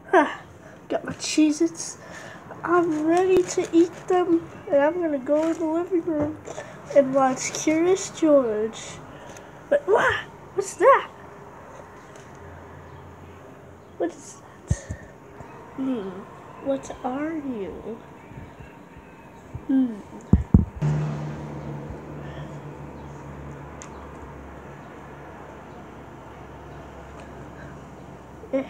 Got my cheesits. I'm ready to eat them, and I'm gonna go in the living room and watch Curious George. But what? What's that? What is that? What are you? Eh.